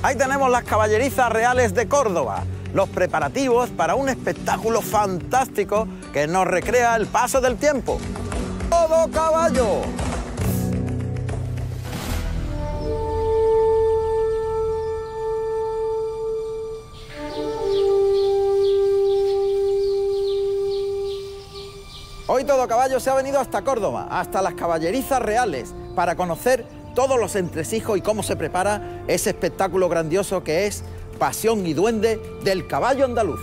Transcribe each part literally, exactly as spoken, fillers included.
Ahí tenemos las caballerizas reales de Córdoba, los preparativos para un espectáculo fantástico que nos recrea el paso del tiempo. ¡Todo caballo! Hoy Todo Caballo se ha venido hasta Córdoba, hasta las caballerizas reales, para conocer todos los entresijos y cómo se prepara ese espectáculo grandioso que es Pasión y Duende del caballo andaluz.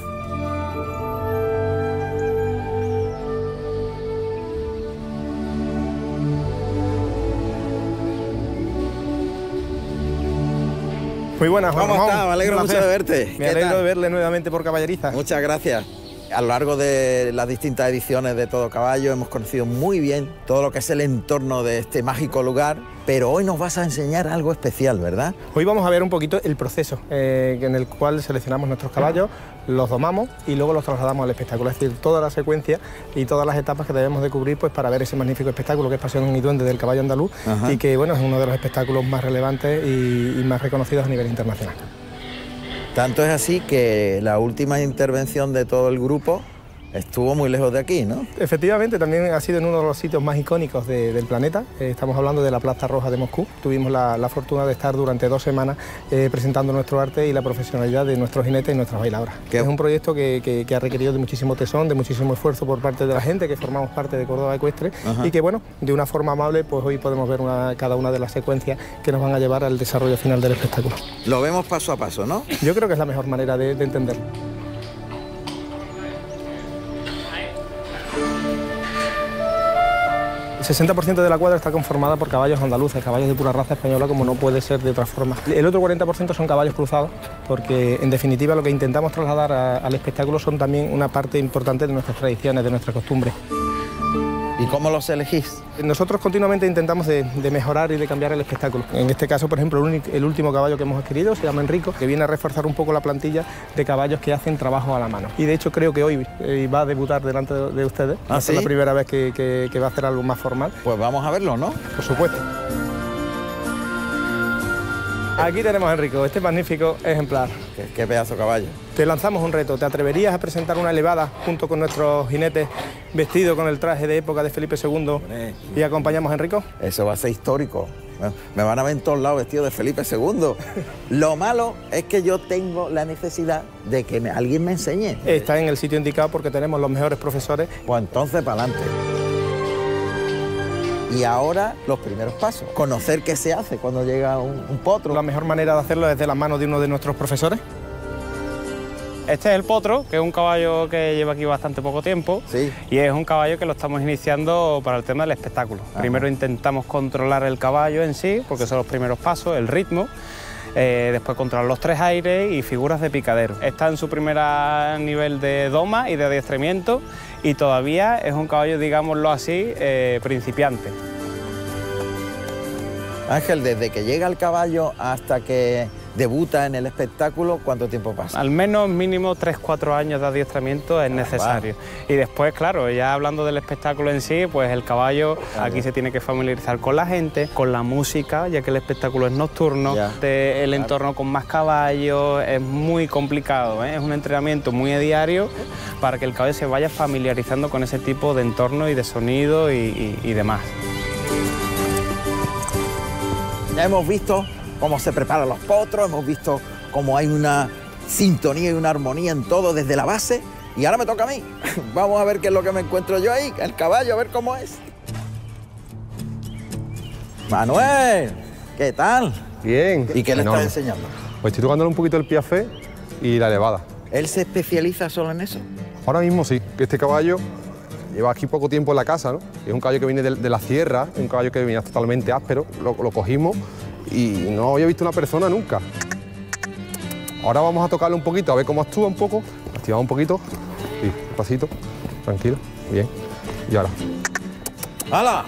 Muy buenas, Juan ¿Cómo Ramón? estás? Me alegro mucho de verte. Me alegro de verle nuevamente por Caballerizas. Muchas gracias. A lo largo de las distintas ediciones de Todo Caballo hemos conocido muy bien todo lo que es el entorno de este mágico lugar, pero hoy nos vas a enseñar algo especial, ¿verdad? Hoy vamos a ver un poquito el proceso eh, en el cual seleccionamos nuestros caballos, los domamos y luego los trasladamos al espectáculo, es decir, toda la secuencia y todas las etapas que debemos de cubrir pues, para ver ese magnífico espectáculo que es Pasión y Duende del caballo andaluz. Ajá. Y que bueno, es uno de los espectáculos más relevantes y, y más reconocidos a nivel internacional. Tanto es así que la última intervención de todo el grupo estuvo muy lejos de aquí, ¿no? Efectivamente, también ha sido en uno de los sitios más icónicos de, del planeta. Eh, estamos hablando de la Plaza Roja de Moscú. Tuvimos la, la fortuna de estar durante dos semanas eh, presentando nuestro arte y la profesionalidad de nuestros jinetes y nuestras bailadoras. ¿Qué? Es un proyecto que, que, que ha requerido de muchísimo tesón, de muchísimo esfuerzo por parte de la gente que formamos parte de Córdoba Ecuestre. Ajá. Y que, bueno, de una forma amable, pues hoy podemos ver una, cada una de las secuencias que nos van a llevar al desarrollo final del espectáculo. Lo vemos paso a paso, ¿no? Yo creo que es la mejor manera de, de entenderlo. El sesenta por ciento de la cuadra está conformada por caballos andaluces, caballos de pura raza española, como no puede ser de otra forma. El otro cuarenta por ciento son caballos cruzados, porque en definitiva lo que intentamos trasladar a, al espectáculo son también una parte importante de nuestras tradiciones, de nuestras costumbres. ¿Y cómo los elegís? Nosotros continuamente intentamos de, de mejorar y de cambiar el espectáculo. En este caso, por ejemplo, el, único, el último caballo que hemos adquirido se llama Enrico, que viene a reforzar un poco la plantilla de caballos que hacen trabajo a la mano. Y de hecho creo que hoy eh, va a debutar delante de, de ustedes. ¿Ah, sí? Es la primera vez que, que, que va a hacer algo más formal. Pues vamos a verlo, ¿no? Por supuesto. Aquí tenemos a Enrico, este magnífico ejemplar. ¿Qué, qué pedazo de caballo? Te lanzamos un reto. ¿Te atreverías a presentar una elevada junto con nuestros jinetes vestidos con el traje de época de Felipe segundo Hombre. y acompañamos a Enrico? Eso va a ser histórico. Me van a ver en todos lados vestido de Felipe segundo. Lo malo es que yo tengo la necesidad de que me, alguien me enseñe. Está en el sitio indicado porque tenemos los mejores profesores. Pues entonces, para adelante. Y ahora los primeros pasos, conocer qué se hace cuando llega un, un potro. La mejor manera de hacerlo es de las manos de uno de nuestros profesores. Este es el potro, que es un caballo que lleva aquí bastante poco tiempo. Sí. Y es un caballo que lo estamos iniciando para el tema del espectáculo. Ajá. Primero intentamos controlar el caballo en sí, porque son los primeros pasos, el ritmo. Eh, después controlar los tres aires y figuras de picadero. Está en su primer nivel de doma y de adiestramiento y todavía es un caballo, digámoslo así, eh, principiante. Ángel, desde que llega el caballo hasta que debuta en el espectáculo, ¿cuánto tiempo pasa? Al menos mínimo tres cuatro años de adiestramiento es necesario. Ah, y después, claro, ya hablando del espectáculo en sí, pues el caballo claro. aquí se tiene que familiarizar con la gente, con la música, ya que el espectáculo es nocturno, de, el claro. entorno con más caballos, es muy complicado, ¿eh? Es un entrenamiento muy a diario para que el caballo se vaya familiarizando con ese tipo de entorno y de sonido y, y, y demás. Ya hemos visto cómo se preparan los potros, hemos visto cómo hay una sintonía y una armonía en todo desde la base. Y ahora me toca a mí. Vamos a ver qué es lo que me encuentro yo ahí, el caballo, a ver cómo es. Manuel, ¿qué tal? Bien. ¿Y qué le Enorme. estás enseñando? Pues estoy tocándole un poquito el piafé y la elevada. ¿Él se especializa solo en eso? Ahora mismo sí, que este caballo lleva aquí poco tiempo en la casa, ¿no? Es un caballo que viene de, de la sierra, un caballo que venía totalmente áspero, lo, lo cogimos y no había visto una persona nunca. Ahora vamos a tocarle un poquito, a ver cómo actúa un poco, activamos un poquito, y despacito, tranquilo, bien, y ahora. ¡Hala!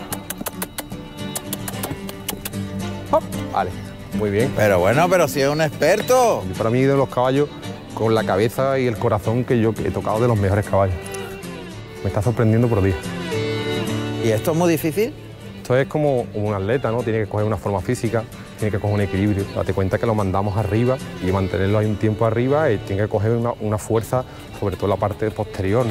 ¡Hop! Vale, muy bien. Pero bueno, pero si es un experto. Y para mí de los caballos, con la cabeza y el corazón que yo he tocado de los mejores caballos. Me está sorprendiendo por día. ¿Y esto es muy difícil? Esto es como un atleta, ¿no? Tiene que coger una forma física tiene que coger un equilibrio. Date cuenta que lo mandamos arriba y mantenerlo ahí un tiempo arriba eh, tiene que coger una, una fuerza, sobre todo en la parte posterior, ¿no?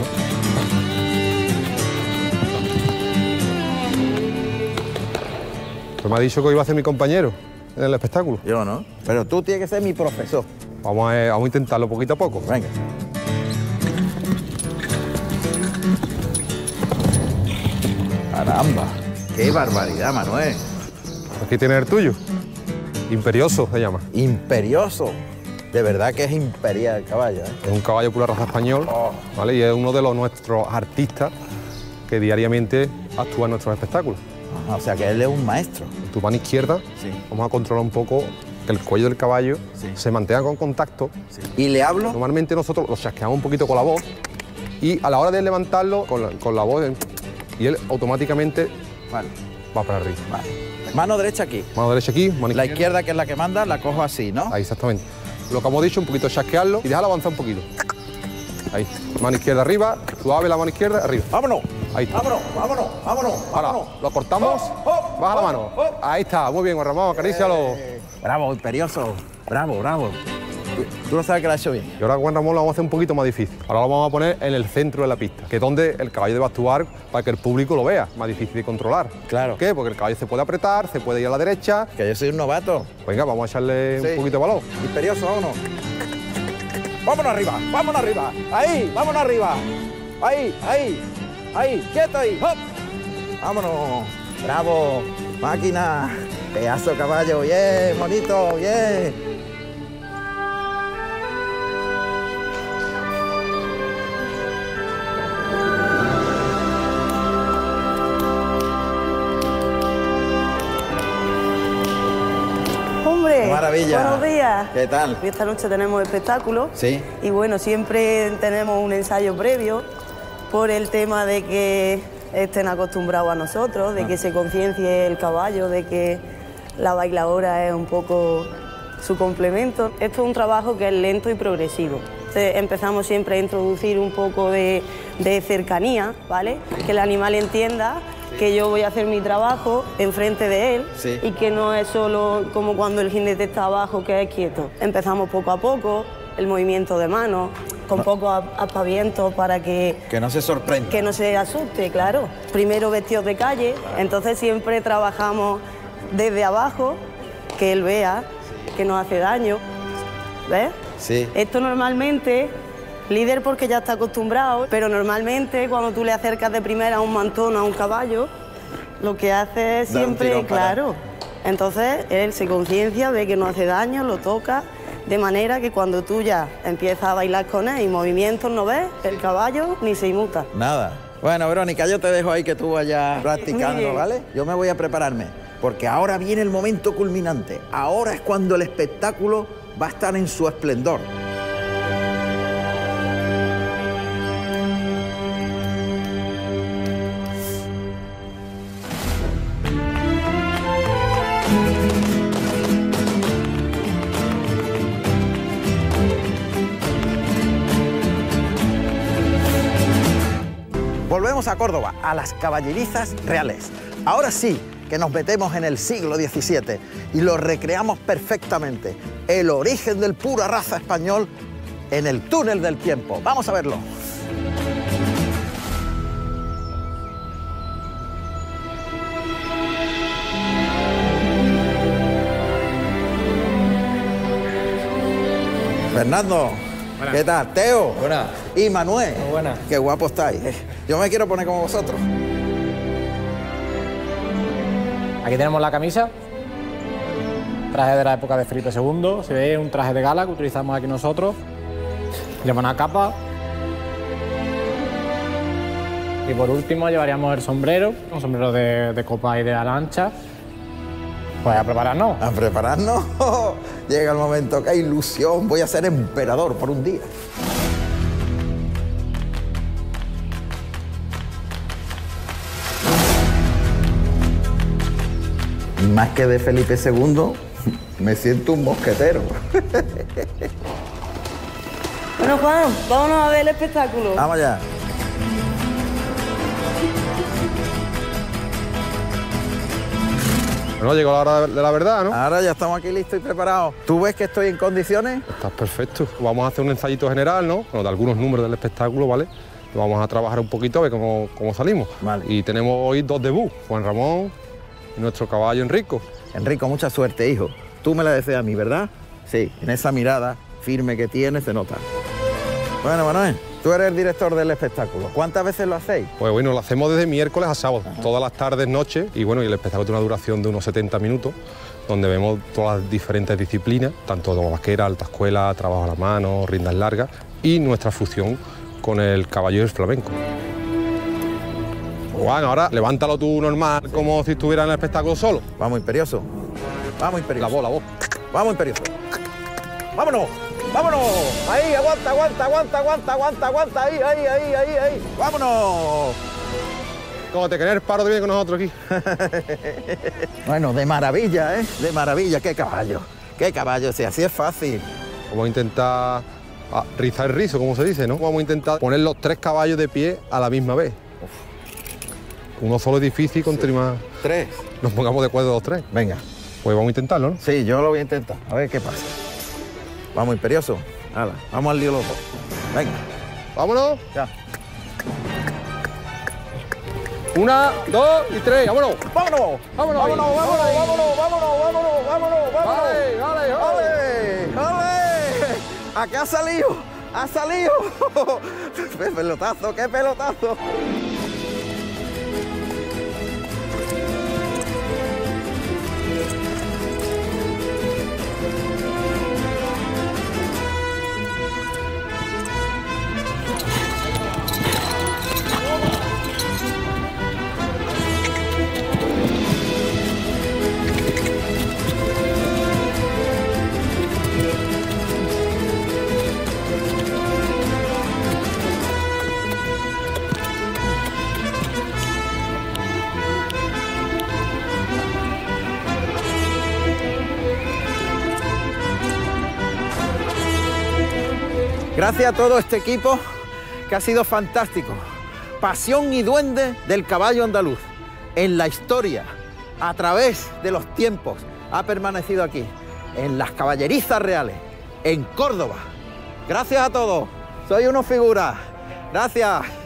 Pues me ha dicho que hoy iba a ser mi compañero en el espectáculo. Yo no, pero tú tienes que ser mi profesor. Vamos a, vamos a intentarlo poquito a poco. Venga. Caramba, qué barbaridad, Manuel. Aquí tienes el tuyo. Imperioso se llama. Imperioso. De verdad que es imperial el caballo, ¿eh? Es un caballo pura raza español, ¿vale? Y es uno de los nuestros artistas que diariamente actúa en nuestros espectáculos. Ajá, o sea que él es un maestro. En tu mano izquierda Sí. vamos a controlar un poco que el cuello del caballo Sí. se mantenga con contacto. Sí. ¿Y le hablo? Normalmente nosotros lo chasqueamos un poquito con la voz y a la hora de levantarlo con la, con la voz y él automáticamente Vale, va para arriba. vale. Mano derecha aquí. Mano derecha aquí, mano La izquierda. izquierda, que es la que manda, la cojo así, ¿no? Ahí, exactamente. Lo que hemos dicho, un poquito chasquearlo y dejarlo avanzar un poquito. Ahí. Mano izquierda arriba, suave la mano izquierda, arriba. ¡Vámonos! Ahí está. ¡Vámonos, vámonos, vámonos! Ahora, vámonos. lo cortamos, Oh, oh, baja la oh, mano. oh. Ahí está, muy bien, Juan Ramón, acarícialo. Eh, bravo, imperioso. Bravo, bravo. Tú, tú no sabes que lo has hecho bien. Y ahora Juan Ramón lo vamos a hacer un poquito más difícil. Ahora lo vamos a poner en el centro de la pista, que es donde el caballo debe actuar para que el público lo vea, más difícil de controlar. Claro. ¿Por qué? Porque el caballo se puede apretar, se puede ir a la derecha. Que yo soy un novato. Venga, vamos a echarle Sí. un poquito de valor. Imperioso, vámonos. Vámonos arriba, vámonos arriba. Ahí, vámonos arriba. Ahí, ahí, ahí, quieto ahí. ¡Hop! Vámonos. Bravo, máquina. Pedazo de caballo, bien, bonito, bien. Hombre, Qué maravilla. buenos días. ¿Qué tal? Esta noche tenemos espectáculo. Sí. Y bueno, siempre tenemos un ensayo previo por el tema de que estén acostumbrados a nosotros, de Ah. que se conciencie el caballo, de que la bailadora es un poco su complemento. Esto es un trabajo que es lento y progresivo. Entonces, empezamos siempre a introducir un poco de, de cercanía, ¿vale? Que el animal entienda que yo voy a hacer mi trabajo enfrente de él Sí. y que no es solo como cuando el jinete está abajo, que es quieto. Empezamos poco a poco, el movimiento de manos, con poco aspavientos para que, Que no se sorprenda. que no se asuste, claro. Primero vestidos de calle, entonces siempre trabajamos desde abajo, que él vea que no hace daño, ¿ves? Sí. Esto normalmente, líder porque ya está acostumbrado, pero normalmente cuando tú le acercas de primera a un mantón, a un caballo, lo que hace es Dar un siempre, tirón para- claro. Entonces él se conciencia, ve que no hace daño, lo toca, de manera que cuando tú ya empiezas a bailar con él y movimientos no ves, el caballo ni se inmuta. Nada. Bueno, Verónica, yo te dejo ahí que tú vayas practicando, Muy bien. ¿vale? Yo me voy a prepararme, porque ahora viene el momento culminante. Ahora es cuando el espectáculo va a estar en su esplendor. Volvemos a Córdoba, a las caballerizas reales. Ahora sí que nos metemos en el siglo diecisiete y lo recreamos perfectamente. El origen del pura raza español en el túnel del tiempo. Vamos a verlo. Fernando, ¿qué tal? Teo. Buenas. Y Manuel. Muy buenas. Qué guapo estáis. Yo me quiero poner como vosotros. Aquí tenemos la camisa, traje de la época de Felipe segundo, se ve un traje de gala que utilizamos aquí nosotros, lleva una capa y por último llevaríamos el sombrero, un sombrero de, de copa y de ala ancha. Pues a prepararnos. A prepararnos. Llega el momento, qué ilusión. Voy a ser emperador por un día. Y más que de Felipe segundo, me siento un mosquetero. Bueno, Juan, vámonos a ver el espectáculo. Vamos allá. Bueno, llegó la hora de la verdad, ¿no? Ahora ya estamos aquí listos y preparados. ¿Tú ves que estoy en condiciones? Estás perfecto. Vamos a hacer un ensayito general, ¿no? Bueno, de algunos números del espectáculo, ¿vale? Vamos a trabajar un poquito a ver cómo, cómo salimos. Vale. Y tenemos hoy dos debut, Juan Ramón y nuestro caballo Enrico. Enrico, mucha suerte, hijo. Tú me la deseas a mí, ¿verdad? Sí, en esa mirada firme que tienes se nota. Bueno, Manuel, tú eres el director del espectáculo. ¿Cuántas veces lo hacéis? Pues bueno, lo hacemos desde miércoles a sábado, Ajá. todas las tardes, noches, y bueno, y el espectáculo tiene una duración de unos setenta minutos, donde vemos todas las diferentes disciplinas, tanto de vaquera, alta escuela, trabajo a la mano, rindas largas, y nuestra fusión con el caballo y el flamenco. Juan, ahora levántalo tú normal, como si estuviera en el espectáculo solo. Vamos, Imperioso. Vamos, Imperioso. La voz, la voz. Vamos, Imperioso. ¡Vámonos! ¡Vámonos! Ahí, aguanta, aguanta, aguanta, aguanta, aguanta, aguanta, ahí, ahí, ahí, ahí, ahí. ¡Vámonos! Como te querés el paro de bien con nosotros aquí. Bueno, de maravilla, ¿eh? De maravilla, qué caballo. Qué caballo, si así es fácil. Vamos a intentar a rizar el rizo, como se dice, ¿no? Vamos a intentar poner los tres caballos de pie a la misma vez. Uf. Uno solo es difícil, con sí. más... Tres. Nos pongamos de acuerdo los tres. Venga. Pues vamos a intentarlo, ¿no? Sí, yo lo voy a intentar. A ver qué pasa. Vamos, Imperioso. Hala, vamos al lío los dos. Venga. Vámonos. Ya. Una, dos y tres. Vámonos. Vámonos. Vámonos. Vámonos, vámonos, vámonos, vámonos, vámonos, vámonos, vámonos. Vale, vale, vale. Vale. ¿A qué ha salido? Ha salido. ¡Qué pelotazo, qué pelotazo! Gracias a todo este equipo que ha sido fantástico. Pasión y duende del caballo andaluz. En la historia, a través de los tiempos, ha permanecido aquí, en las caballerizas reales, en Córdoba. Gracias a todos. Soy unos figuras. Gracias.